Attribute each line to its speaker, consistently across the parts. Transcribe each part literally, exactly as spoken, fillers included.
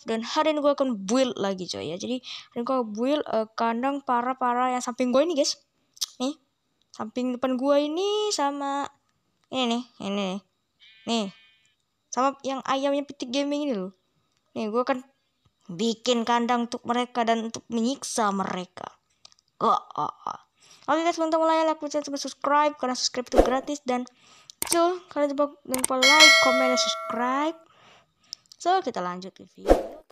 Speaker 1: Dan hari ini gue akan build lagi coy ya. Jadi hari ini gue build uh, kandang para-para yang samping gue ini guys. Nih, samping depan gue ini sama ini nih, ini nih. Nih, sama yang ayamnya Pitik Gaming ini loh. Nih, gue akan bikin kandang untuk mereka dan untuk menyiksa mereka. Oh, oh, oh. Oke guys, teman-teman mulai like, share, subscribe karena subscribe itu gratis dan so kalian jangan lupa like, comment, dan subscribe. So kita lanjut ke video.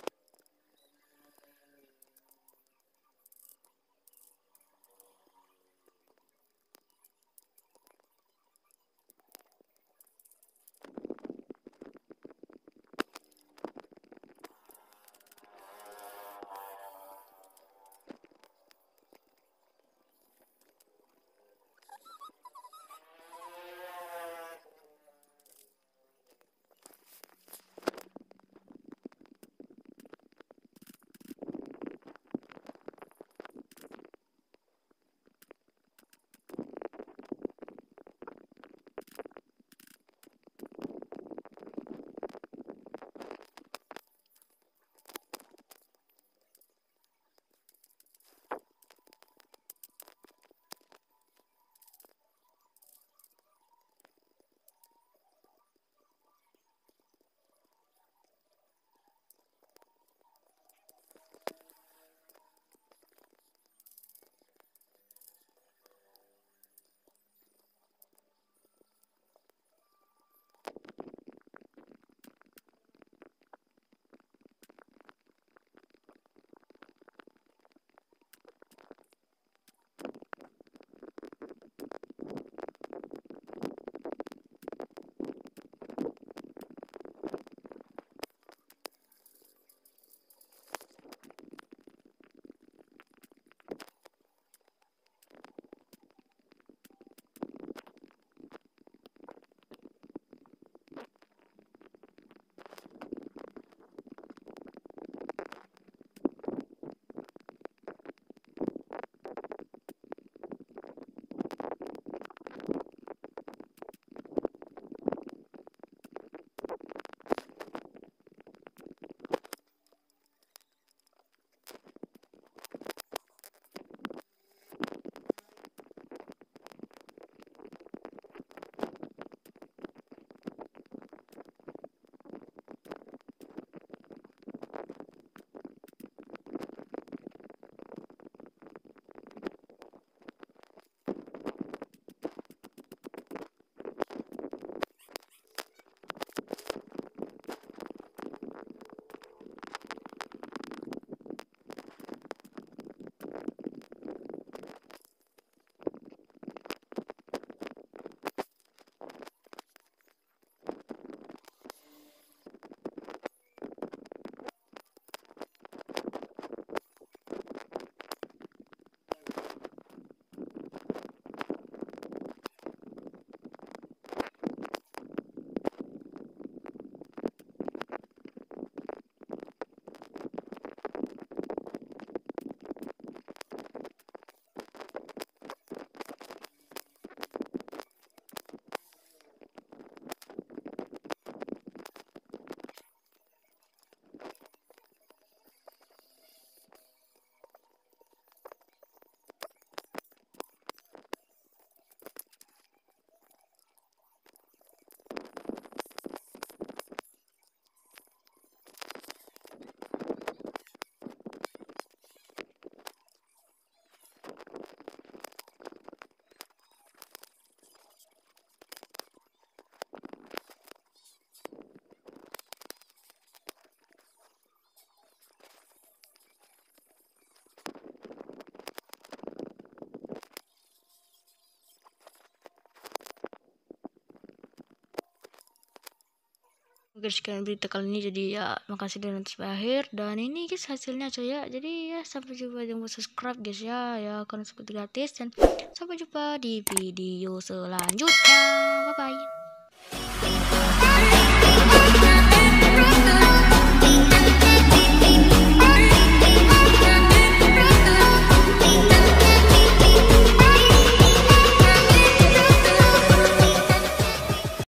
Speaker 1: Guys, sekian berita kali ini, jadi ya makasih dan nonton sampai akhir. Dan ini guys hasilnya coy ya. Jadi ya sampai jumpa, jangan lupa subscribe guys ya, ya karena seperti gratis. Dan sampai jumpa di video selanjutnya. Bye bye.